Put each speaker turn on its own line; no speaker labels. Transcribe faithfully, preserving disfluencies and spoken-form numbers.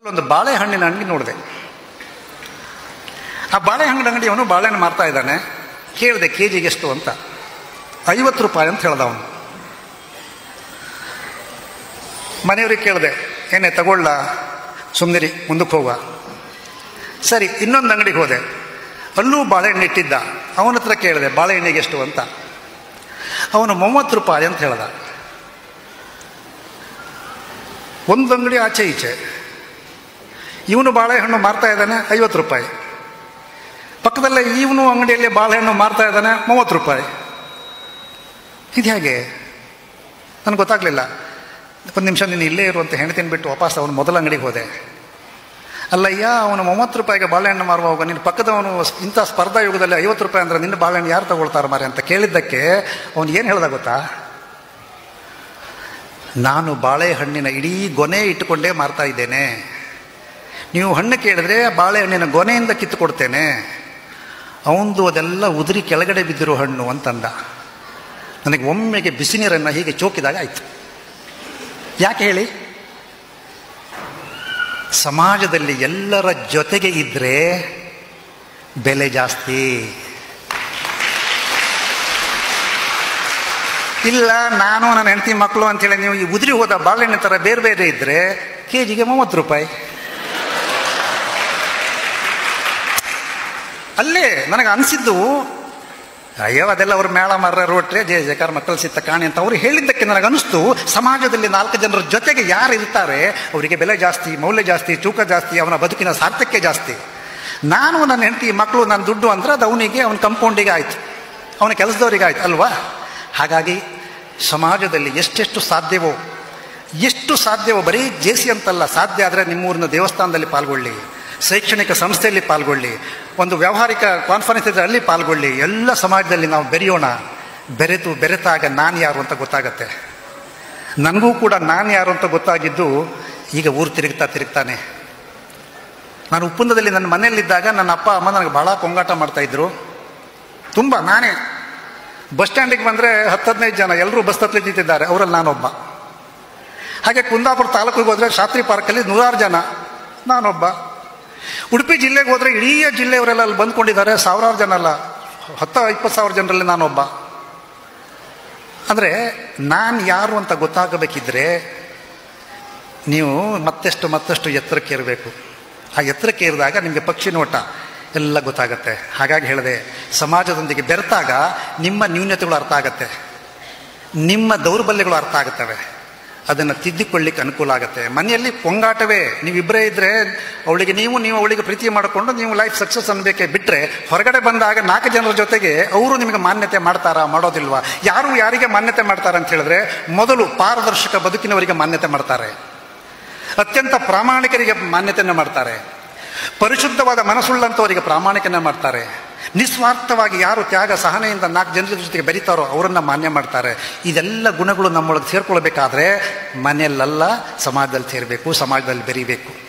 ಒಂದು ಬಾಳೆಹಣ್ಣಿನ ಅಂಗಡಿ ನೋಡಿದೆ. ಆ ಬಾಳೆಹಣ್ಣಿನ ಅಂಗಡಿಯವನು ಬಾಳೆಹಣ್ಣು ಮಾರ್ತಾ ಇದ್ದಾನೆ. ಕೇಳಿದೆ ಕೆ ಜಿಗೆ ಎಷ್ಟು ಅಂತ. ಐವತ್ತು ರೂಪಾಯಿ ಅಂತ ಹೇಳ್ದ ಅವನು. ಮನೆಯವ್ರಿಗೆ ಕೇಳಿದೆ, ಏನೇ ತಗೊಳ್ಳ, ಸುಮ್ಮನಿರಿ, ಮುಂದಕ್ಕೆ ಹೋಗುವ. ಸರಿ, ಇನ್ನೊಂದು ಅಂಗಡಿಗೆ ಹೋದೆ. ಅಲ್ಲೂ ಬಾಳೆಹಣ್ಣು ಇಟ್ಟಿದ್ದ. ಅವನ ಹತ್ರ ಕೇಳಿದೆ ಬಾಳೆಹಣ್ಣಿಗೆ ಎಷ್ಟು ಅಂತ. ಅವನು ಮೂವತ್ತು ರೂಪಾಯಿ ಅಂತ ಹೇಳ್ದ. ಒಂದು ಅಂಗಡಿ ಆಚೆ ಈಚೆ. ಇವನು ಬಾಳೆಹಣ್ಣು ಮಾರ್ತಾ ಇದ್ದಾನೆ ಐವತ್ತು ರೂಪಾಯಿ. ಪಕ್ಕದಲ್ಲೇ ಇವನು ಅಂಗಡಿಯಲ್ಲಿ ಬಾಳೆಹಣ್ಣು ಮಾರ್ತಾ ಇದ್ದಾನೆ ಮೂವತ್ತು ರೂಪಾಯಿ. ಇದು ಹೇಗೆ ನನಗೆ ಗೊತ್ತಾಗಲಿಲ್ಲ. ಒಂದು ನಿಮಿಷ ನೀನು ಇಲ್ಲೇ ಇರುವಂತ ಹೆಣ್ತಿನ ಬಿಟ್ಟು ವಾಪಸ್ ಅವನು ಮೊದಲ ಅಂಗಡಿಗೆ ಹೋದೆ. ಅಲ್ಲಯ್ಯ, ಅವನು ಮೂವತ್ತು ರೂಪಾಯಿಗೆ ಬಾಳೆಹಣ್ಣು ಮಾರುವಾಗ ನಿನ್ನ ಪಕ್ಕದವನು ಇಂಥ ಸ್ಪರ್ಧಾ ಯುಗದಲ್ಲಿ ಐವತ್ತು ರೂಪಾಯಿ ಅಂದರೆ ನಿನ್ನ ಬಾಳೆಹಣ್ಣು ಯಾರು ತಗೊಳ್ತಾರೆ ಮಾರೆ ಅಂತ ಕೇಳಿದ್ದಕ್ಕೆ ಅವನು ಏನು ಹೇಳ್ದ ಗೊತ್ತಾ? ನಾನು ಬಾಳೆಹಣ್ಣಿನ ಇಡೀ ಗೊನೆ ಇಟ್ಟುಕೊಂಡೇ ಮಾರ್ತಾ ಇದ್ದೇನೆ. ನೀವು ಹಣ್ಣು ಕೇಳಿದ್ರೆ ಬಾಳೆಹಣ್ಣಿನ ಗೊನೆಯಿಂದ ಕಿತ್ತು ಕೊಡ್ತೇನೆ. ಅವನದು ಅದೆಲ್ಲ ಉದುರಿ ಕೆಳಗಡೆ ಬಿದ್ದಿರೋ ಹಣ್ಣು ಅಂತಂದ. ನನಗೆ ಒಮ್ಮೆಗೆ ಬಿಸಿ ನೀರನ್ನು ಹೀಗೆ ಚೋಕಿದಾಗ ಆಯಿತು. ಯಾಕೆ ಹೇಳಿ? ಸಮಾಜದಲ್ಲಿ ಎಲ್ಲರ ಜೊತೆಗೆ ಇದ್ದರೆ ಬೆಲೆ ಜಾಸ್ತಿ. ಇಲ್ಲ, ನಾನು ನನ್ನ ಹೆಂಡತಿ ಮಕ್ಕಳು ಅಂತೇಳಿ ನೀವು ಈ ಉದುರಿ ಹೋದ ಬಾಳೆಹಣ್ಣು ಥರ ಬೇರೆ ಬೇರೆ ಇದ್ದರೆ ಕೆ ಜಿಗೆ ಮೂವತ್ತು ರೂಪಾಯಿ. ಅಲ್ಲೇ ನನಗೆ ಅನಿಸಿದ್ದು, ಅಯ್ಯೋ ಅದೆಲ್ಲ ಅವ್ರು ಮೇಳ ಮಾರ್ರ ರೋಟ್ರೆ ಜಯ ಜಯಕಾರ ಮಕ್ಕಳು ಸಿತ್ತ ಕಾಣಿ ಅಂತ ಅವ್ರು ಹೇಳಿದ್ದಕ್ಕೆ ನನಗೆ ಅನಿಸ್ತು, ಸಮಾಜದಲ್ಲಿ ನಾಲ್ಕು ಜನರ ಜೊತೆಗೆ ಯಾರು ಇರ್ತಾರೆ ಅವರಿಗೆ ಬೆಲೆ ಜಾಸ್ತಿ, ಮೌಲ್ಯ ಜಾಸ್ತಿ, ತೂಕ ಜಾಸ್ತಿ, ಅವನ ಬದುಕಿನ ಸಾರ್ಥಕ್ಯ ಜಾಸ್ತಿ. ನಾನು ನನ್ನ ಹೆಂಡತಿ ಮಕ್ಕಳು ನನ್ನ ದುಡ್ಡು ಅಂದ್ರೆ ಅದು ಅವನಿಗೆ, ಅವನ ಕಂಪೌಂಡಿಗೆ ಆಯಿತು, ಅವನ ಕೆಲಸದವರಿಗೆ ಆಯ್ತು ಅಲ್ವಾ? ಹಾಗಾಗಿ ಸಮಾಜದಲ್ಲಿ ಎಷ್ಟೆಷ್ಟು ಸಾಧ್ಯವೋ ಎಷ್ಟು ಸಾಧ್ಯವೋ, ಬರೀ ಜೆ ಸಿ ಅಂತಲ್ಲ, ಸಾಧ್ಯ ಆದರೆ ನಿಮ್ಮೂರಿನ ದೇವಸ್ಥಾನದಲ್ಲಿ ಪಾಲ್ಗೊಳ್ಳಿ, ಶೈಕ್ಷಣಿಕ ಸಂಸ್ಥೆಯಲ್ಲಿ ಪಾಲ್ಗೊಳ್ಳಿ, ಒಂದು ವ್ಯಾವಹಾರಿಕ ಕಾನ್ಫರೆನ್ಸ್ ಇದ್ದರೆ ಅಲ್ಲಿ ಪಾಲ್ಗೊಳ್ಳಿ. ಎಲ್ಲ ಸಮಾಜದಲ್ಲಿ ನಾವು ಬೆರೆಯೋಣ. ಬೆರೆತು ಬೆರೆತಾಗ ನಾನು ಯಾರು ಅಂತ ಗೊತ್ತಾಗತ್ತೆ. ನನಗೂ ಕೂಡ ನಾನು ಯಾರು ಅಂತ ಗೊತ್ತಾಗಿದ್ದು ಈಗ ಊರು ತಿರುಗ್ತಾ ತಿರುಗ್ತಾನೆ. ನಾನು ಉಪ್ಪುಂದದಲ್ಲಿ ನನ್ನ ಮನೆಯಲ್ಲಿದ್ದಾಗ ನನ್ನ ಅಪ್ಪ ಅಮ್ಮ ನನಗೆ ಭಾಳ ಕೊಂಗಾಟ ಮಾಡ್ತಾಯಿದ್ರು. ತುಂಬ ನಾನೇ ಬಸ್ ಸ್ಟ್ಯಾಂಡಿಗೆ ಬಂದರೆ ಹತ್ತು ಹದಿನೈದು ಜನ ಎಲ್ಲರೂ ಬಸ್ ಹತ್ತಲಿ ನಿಂತಿದ್ದಾರೆ, ಅವರಲ್ಲಿ ನಾನೊಬ್ಬ. ಹಾಗೆ ಕುಂದಾಪುರ ತಾಲೂಕಿಗೆ ಹೋದರೆ ಶಾಸ್ತ್ರಿ ಪಾರ್ಕಲ್ಲಿ ನೂರಾರು ಜನ, ನಾನೊಬ್ಬ. ಉಡುಪಿ ಜಿಲ್ಲೆಗೆ ಹೋದರೆ ಇಡೀ ಜಿಲ್ಲೆಯವರೆಲ್ಲ ಅಲ್ಲಿ ಬಂದ್ಕೊಂಡಿದ್ದಾರೆ, ಸಾವಿರಾರು ಜನ ಅಲ್ಲ, ಹತ್ತು ಇಪ್ಪತ್ತು ಸಾವಿರ ಜನರಲ್ಲಿ ನಾನೊಬ್ಬ. ಅಂದರೆ ನಾನು ಯಾರು ಅಂತ ಗೊತ್ತಾಗಬೇಕಿದ್ರೆ ನೀವು ಮತ್ತಷ್ಟು ಮತ್ತಷ್ಟು ಎತ್ತರಕ್ಕೆ ಇರಬೇಕು. ಆ ಎತ್ತರಕ್ಕೆ ಇರಿದಾಗ ನಿಮಗೆ ಪಕ್ಷಿ ನೋಟ ಎಲ್ಲ ಗೊತ್ತಾಗತ್ತೆ. ಹಾಗಾಗಿ ಹೇಳಿದೆ, ಸಮಾಜದೊಂದಿಗೆ ಬೆರೆತಾಗ ನಿಮ್ಮ ನ್ಯೂನತೆಗಳು ಅರ್ಥ ಆಗತ್ತೆ, ನಿಮ್ಮ ದೌರ್ಬಲ್ಯಗಳು ಅರ್ಥ ಆಗುತ್ತವೆ, ಅದನ್ನು ತಿದ್ದಿಕೊಳ್ಳಿಕ್ಕೆ ಅನುಕೂಲ ಆಗುತ್ತೆ. ಮನೆಯಲ್ಲಿ ಕೊಂಗಾಟವೇ, ನೀವಿಬ್ಬರೇ ಇದ್ದರೆ ಅವಳಿಗೆ ನೀವು ನೀವು ಅವಳಿಗೆ ಪ್ರೀತಿ ಮಾಡಿಕೊಂಡು ನೀವು ಲೈಫ್ ಸಕ್ಸಸ್ ಅನ್ಬೇಕೇ ಬಿಟ್ಟರೆ, ಹೊರಗಡೆ ಬಂದಾಗ ನಾಲ್ಕು ಜನರ ಜೊತೆಗೆ ಅವರು ನಿಮಗೆ ಮಾನ್ಯತೆ ಮಾಡ್ತಾರಾ, ಮಾಡೋದಿಲ್ವಾ? ಯಾರು ಯಾರಿಗೆ ಮಾನ್ಯತೆ ಮಾಡ್ತಾರೆ ಅಂತ ಹೇಳಿದ್ರೆ, ಮೊದಲು ಪಾರದರ್ಶಕ ಬದುಕಿನವರಿಗೆ ಮಾನ್ಯತೆ ಮಾಡ್ತಾರೆ, ಅತ್ಯಂತ ಪ್ರಾಮಾಣಿಕರಿಗೆ ಮಾನ್ಯತೆಯನ್ನು ಮಾಡ್ತಾರೆ, ಪರಿಶುದ್ಧವಾದ ಮನಸ್ಸುಳ್ಳಂಥವರಿಗೆ ಪ್ರಾಮಾಣಿಕನ ಮಾಡ್ತಾರೆ, ನಿಸ್ವಾರ್ಥವಾಗಿ ಯಾರು ತ್ಯಾಗ ಸಹನೆಯಿಂದ ನಾಲ್ಕು ಜನರ ಜೊತೆಗೆ ಬೆರೀತಾರೋ ಅವರನ್ನು ಮಾನ್ಯ ಮಾಡ್ತಾರೆ. ಇದೆಲ್ಲ ಗುಣಗಳು ನಮ್ಮೊಳಗೆ ಸೇರ್ಕೊಳ್ಬೇಕಾದ್ರೆ ಮನೆಯಲ್ಲೆಲ್ಲ ಸಮಾಜದಲ್ಲಿ ಸೇರಬೇಕು, ಸಮಾಜದಲ್ಲಿ ಬೆರೀಬೇಕು.